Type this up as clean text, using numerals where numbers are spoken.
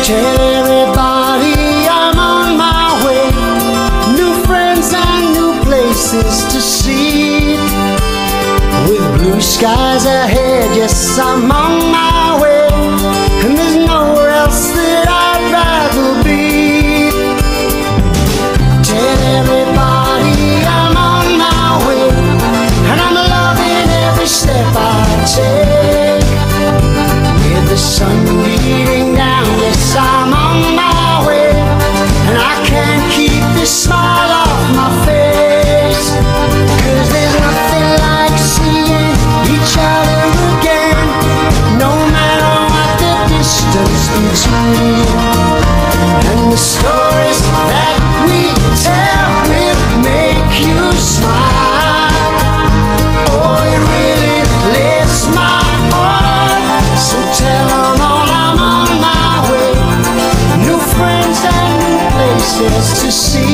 Tell everybody I'm on my way. New friends and new places to see. With blue skies ahead, yes, I'm on my way. And there's nowhere else that I'd rather be. Tell everybody I'm on my way, and I'm loving every step I take. With the sun beating down, yes, I'm on my way, and I can't keep this smile off my face. 'Cause there's nothing like seeing each other again, no matter what the distance between. And the stories that we tell will make you smile. Oh, it really lifts my heart. So tell them all I'm on my way. New friends and new places to see.